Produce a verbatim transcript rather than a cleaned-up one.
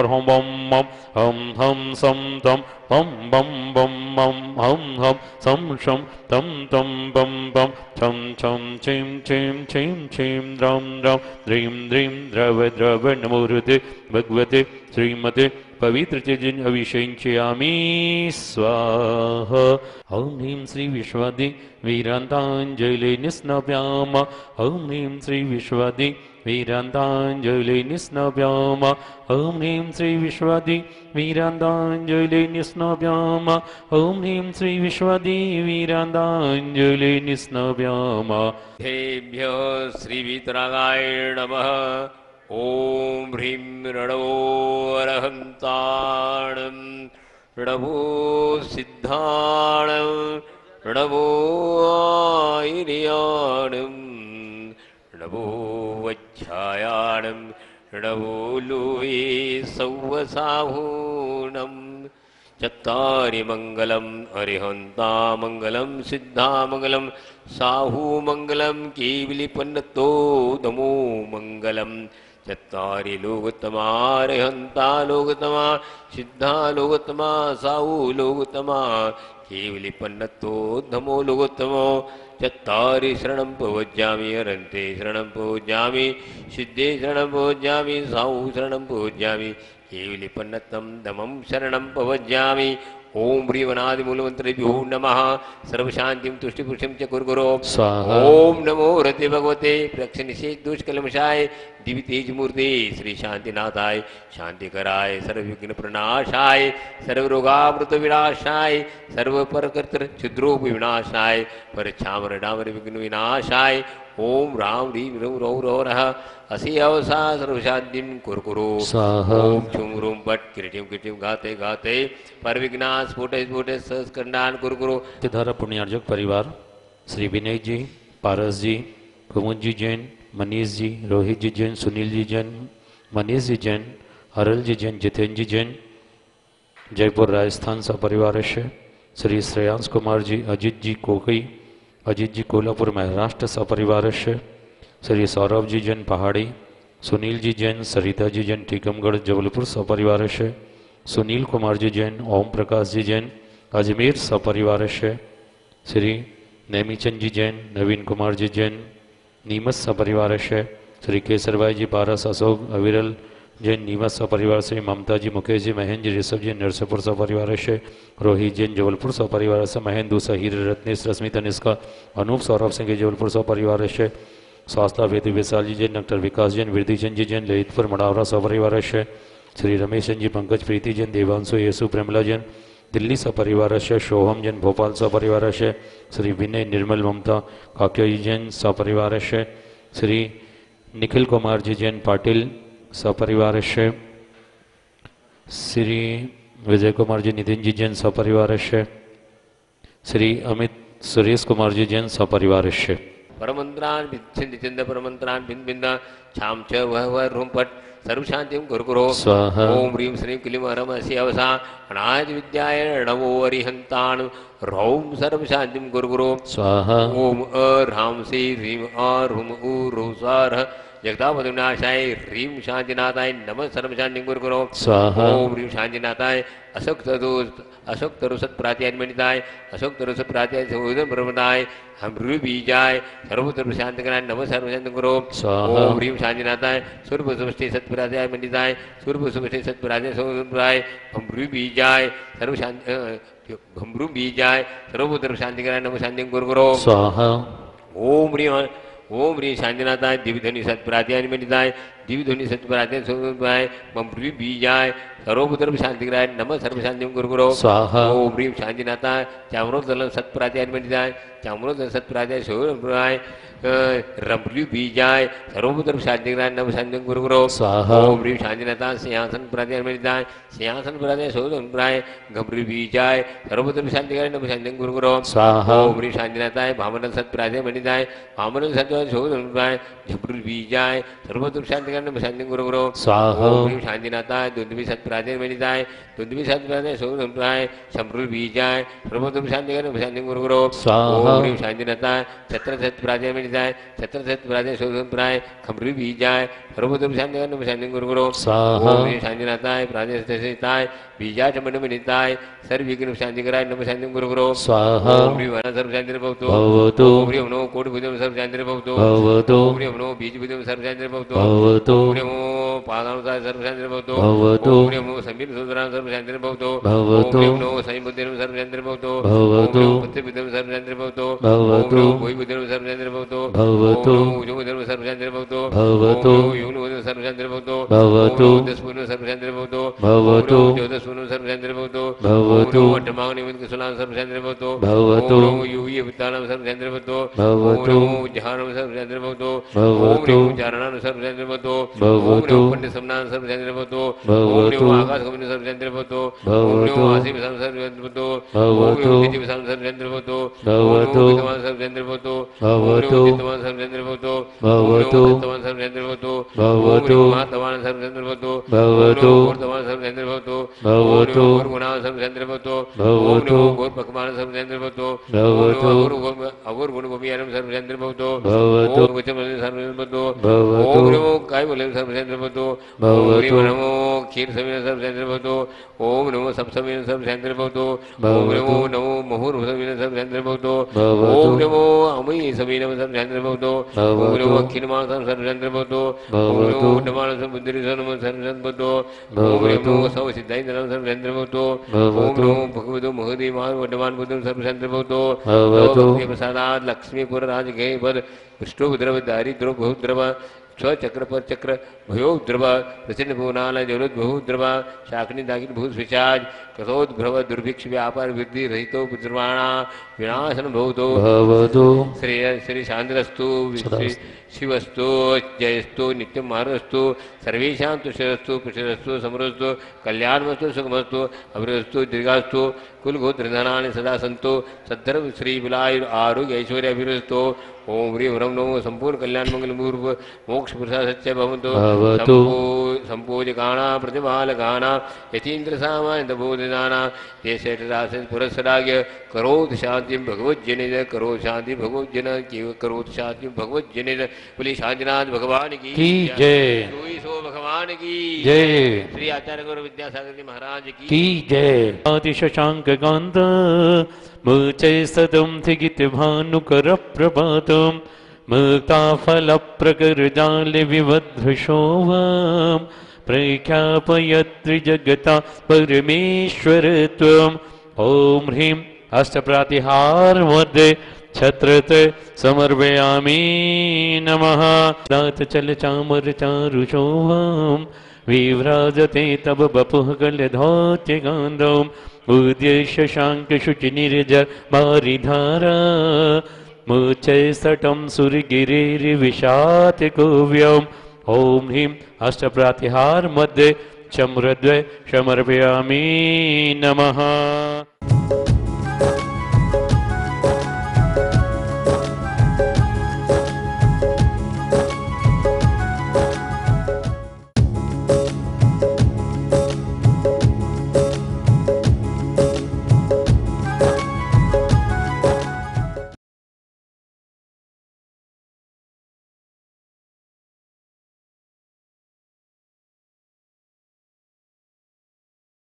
हर हम बम मम हम हम सम तम बम बम बम मम हम हम सम शम तम तम बम बम छम छम छिम छिम छिम छिम द्रम द्रम द्रीं द्रीं द्रव द्रव नमोरुते भगवते श्रीमते पवित्र चिजिन अभिषेचयामि स्वाहा। ओम ह्रीं श्री विश्वादि वीरांतांजलि निस्नव्याम ओम ह्रीं श्री विश्वादि वीरांतांजलि निस्नव्याम ओम ह्रीं श्री विश्वादि वीरांतांजलि निस्नव्याम ओम ह्रीं श्री विश्वादि वीरांतांजलि निस्नव्याम। तेभ्यो श्री वीतरागाय नमः। ओम ह्रीं रणवो अरहंताणं रणवो सिद्धाणं रणवो आयर्याणं रणवो वज्रायाणं रणवो लोहे सौवसाहूणं चत्तारि मंगलम अरिहंता मंगलम सिद्धा मंगलम साहू मंगलम केवलिपन्नतो दमो मंगलम चत्तारि लोकतमा अरिहंता लोकतमा सिद्धा लोकतमा साहू लोकतमा केवलिपन्नतो धमो लोकतमो चत्तारि शरणं प्रवज्यामि अरन्ते शरणं प्रवज्यामि सिद्धे शरणं प्रवज्यामि साहू शरणं प्रवज्यामि केवलिपन्नतं धमं शरणं प्रवज्यामि। ओम ह्रीवनादिमूलमन्त्रेभ्यो नमः। सर्वशान्तिं तुष्टिपुष्टिं च कुर्गुरो स्वाहा। ओम नमो हृदय भगवते प्रक्षनिषेध दुष्कलमशाय दिव्य तेज मूर्ति श्री शांतिनाथाय शांतिकराय सर्वविघ्न प्रणाशाय सर्वरोगामृत विनाशाय सर्वपरकर्तृ क्षुद्रोप विनाशाय परच्छामर डामर विघ्न विनाशाय ओम राम ह्रीं ह्रौं रौ रौ रः असि अवसा सर्वशान्तिं कुर्कुरु स्वाहा। ओम छुं रूं पट किरीटिं किरीटिं गाते गाते पर विघ्ना स्फुटे स्फुटे सहस्कंडान कुर्कुरु। धारा पुण्यार्जक परिवार श्री विनय जी, पारस जी, कुमुद जी जैन, मनीष जी, रोहित जी जैन, सुनील जी जैन, मनीष जी जैन, हरल जी जैन, जितेंद्र जी जैन, जयपुर राजस्थान सपरिवार श्री श्रेयांश कुमार जी, अजित जी कोकई, अजित जी कोल्हापुर महाराष्ट्र सपरिवार श्री सौरभ जी जैन पहाड़ी, सुनील जी जैन, सरिता जी जैन टीकमगढ़ जबलपुर सपरिवार सुनील कुमार जी जैन, ओम प्रकाश जी जैन अजमेर सपरिवार श्री नेमीचंद जी जैन, नवीन कुमार जी जैन नीमच सपरिवार श्री केसर भाई जी पारस, अशोक अविरल जैन नीमच सपरिवार से, ममता जी, मुकेश जी, महेंद्र जी, ऋषभ जी नरसिंहपुर सपरिवार से, रोहित जैन जबलपुर सपरिवार से, महेंद्र दूसा, हीर रत्नेश, रश्मि तनिष्का, अनूप सौरभ सिंह जबलपुर सपरिवार से, स्वास्थ्य वेद विशाल जी जैन, डॉक्टर विकास जैन, वृद्धिचंद जी जैन ललितपुर मड़ावरा सपरिवार से, श्री रमेश जी, पंकज प्रीति जैन, देवांशु येसु प्रेमला जैन दिल्ली सपरिवार से, सोहम जैन भोपाल सपरिवार से, श्री विनय निर्मल ममता काक्या जैन सपरिवार से, श्री निखिल कुमार जी जैन पाटिल सपरिवार से, श्री विजय कुमार जी नितिन जी जैन सपरिवार से, श्री अमित सुरेश कुमार जी जैन सपरिवार से। परमंत्रान भिन्द चिंद परमंत्रान भिन्न भिन्न छाम च वह वह रूम पट सर्वशांतिं कुर्कुरो स्वाहा। ओम ह्रीं श्रीं क्लीं हरमसि अवसा अनायत विद्याय नमो अरिहंतान् रौं सर्वशांतिं कुर्कुरो स्वाहा। ओम अ ह्रां श्री ह्रीं आ ह्रुं उ ह्रौं स्वाहा जगदापतिनाशाय ह्रीं शांतिनाथाय नमः सर्वशांतिं कुर्कुरो स्वाहा। ओम ह्रीं शांतिनाथाय अशोक तरु अशोक तरु सत्प्रात्यान्मनिताय अशोक तरु सत्प्रात्याय सौदन ब्रह्मदाय हम रू बीजाय सर्वत्र शांति कराय नमः सर्वशांति करो स्वाहा। ओम ह्रीं शांतिनाथाय सूर्य सुष्टि सत्प्रात्याय मंडिताय सूर्य सुष्टि सत्प्रात्याय सौदनप्राय हम रू बीजाय सर्वशांति हम रू बीजाय सर्वत्र शांति कराय नमः शांति करो स्वाहा। ओम ह्रीं ओम ह्रीं शांतिनाथाय दिव्यध्वनि सत्प्रात्याय मंडिताय दिव्यध्वनि सत्प्रात्याय सौदनप्राय हम रू बीजाय सर्वपुत्र शांतिग्राय नमः सर्वशांति गुरुगुरो स्वाहा। ओम ह्रीं शांतिनाथाय चामरोदल सत्प्रात्याय मंडिताय चामरोदल सत्प्रात्याय सौदनप्राय रमृ बीजाय सर्वपुत्र शांतिग्राय नमः शांति गुरुगुरो स्वाहा। ओम ह्रीं शांतिनाथाय सिंहासन प्रात्याय मंडिताय सिंहासन प्रात्याय सौदनप्राय घमृ बीजाय सर्वपुत्र शांतिग्राय नमः शांति गुरुगुरो स्वाहा। ओम ह्रीं शांतिनाथाय भामनल सत्प्रात्याय मंडिताय भामनल सत्प्रात्याय सौदनप्राय झमृ बीजाय सर्वपुत्र शांति शांति नम शांति गुरु गुरु स्वाहा ओम ह्रीम शांतिनाथाय दुंदुभि सत्प्राचीन मेनिताय दुंदुभि सत्प्राचीन सोमप्राय शंभ्रुल बीजाय सर्वोत्तम शांति नम शांति गुरु गुरु स्वाहा ओम ह्रीम शांतिनाथाय छत्र सत्प्राचीन मेनिताय छत्र सत्प्राचीन सोमप्राय खम्रुल बीजाय सर्वोत्तम शांति नम शांति गुरु गुरु स्वाहा ओम ह्रीम शांतिनाथाय प्राचीन सत्ताय बीजाच मंडम निताय सर्विघ्न शांति कराय नम शांति गुरु गुरु स्वाहा ओम ह्रीम वर्ण सर्व शांति भवतु भवतु ओम ह्रीम नो कोटि बुद्धम सर्व शांति भवतु भवतु ओम ह्रीम नो बीज बुद्धम सर्व शांति भवतु भवतु ओम ह्रीम पादानुसार सर्व शांति भवतु भवतु ओम ह्रीम समीर सुतराम सर्व शांति भवतु भवतु ओम ह्रीम नो सही बुद्धिम सर्व शांति भवतु भवतु ओम ह्रीम पुत्र बुद्धम सर्व शांति भवतु भवतु ओम ह्रीम भोई बुद्धम सर्व शांति भवतु भवतु ओम ह्रीम बुद्धम सर्व शांति भवतु भवतु ओम ह्रीम युग बुद्धम सर्व शांति भवतु भवतु ओम ह्रीम दस पूर्ण सर्व शांति भवतु भवतु ओम ह्रीम चौदह पूर्ण सर्व शांति भवतु भवतु ओम ह्रीम अष्टमांग निमित्त कुशलाम सर्व शांति भवतु भवतु ओम ह्रीम युगी वित्तानाम सर्व शांति भवतु भवतु ओम ह्रीम जहानम सर्व शांति भवतु ओम भवतु ह्रीम चारणाम सर्व शांति भवतु ओम भवतु ह्रीम पंडित समनाम सर्व शांति भवतु ओम भवतु ह्रीम आकाश गमन सर्व शांति भवतु ओम भवतु ह्रीम आसी विषम सर्व शांति भवतु ओम भवतु ह्रीम विधि विषम सर्व शांति भवतु भवतु ओम ह्रीम सर्व शांति भवतु ओम भवतु ह्रीम विद्वान सर्व शांति भवतु भवतु ओम ह्रीम सर्व शांति भवतु भवतु ओम ह्रीम महातवान सर्व शांति भवतु भवतु ओम ह्रीम तवान सर्व शांति भवतु भवतु ओम ह्रीम गुणान सर्व शांति भवतु ओम भवतु ह्रीम गुण पकवान सर्व शांति भवतु भवतु ओम अवर गुण गोपियानम सर्व शांति भवतु भवतु ओम वचन सर्व शांति भवतु भवतु ओम ह्रीम काय बोले सर्व शांति भवतु ओम ह्रीम नमो क्षीर समीन सर्व शांति भवतु ओम नमो सप्तमीन सर्व शांति भवतु ओम नमो नमो मुहुर समीन सर्व शांति भवतु ओम नमो अमयी समीन सर्व शांति भवतु ओम नमो अखिलमान सर्व शांति भवतु ओम नमो नमान सर्व बुद्धि सर्व शांति भवतु ओम नमो सौ सिद्धाई सर्व शांति भवतु ओम नमो भगवतो महदी मान वडमान बुद्धम सर्व शांति भवतु भगवतो प्रसादात् लक्ष्मीपुर राज गए पद विष्णु द्रव दारिद्र बहुद्रव स्वचक्र पर चक्र भयो द्रव प्रचंड भुवनाल जलोद बहु द्रव शाकनी दागिन भूत विचाज कसोद्भ्रव दुर्भिक्ष व्यापार वृद्धि रहितो पुत्रवाणा विनाशन भवतो भवतु श्री श्री शांतिरस्तु शिवस्तु जयस्तु नित्यम महारस्तु सर्वेषां तुष्टिरस्तु पुष्टिरस्तु समृद्धस्तु कल्याणमस्तु सुखमस्तु अभिवृद्धस्तु दीर्घास्तु कुलगोत्रधनानि सदा सन्तु सद्धर्म श्री विलाय आरोग्य ऐश्वर्य अभिवृद्धस्तु ओम ह्रीम ह्रम नमो संपूर्ण कल्याण मंगल मूर्व मोक्ष प्रसाद सत्य भवन्तु भवतु संपूजकाना प्रतिमालकाना यतीन्द्र सामान्य बोधनाना ये सेठरास पुरस्सराग्य करोति शांति भगवज्जनित करो शांति भगवज्जन की करोति शांति भगवज्जनित बोली शांतिनाथ भगवान की जय सो भगवान की जय श्री आचार्य गुरु विद्यासागर जी महाराज की की जय आदि शशांक कांत मुचे सदम थिगित भानुकर प्रभातम मुक्ता फल प्रकर जाल विवध्रशोभम प्रख्यापयत्रि जगता परमेश्वर त्वम ओम ह्रीं अष्टप्रातिहार मध्ये छत्रते समर्पयामि नमः दात चल चामर चारु शोभम विव्राजते तब बपुः कलधौत्य गांधम उद्देश्य शांक शुचि निर्जर बारिधारा मुचे सटम सुरगिरि विषात कुव्यम ओम ह्रीं अष्टप्रातिहार मध्ये चम्रद्वय समर्पयामि नमः।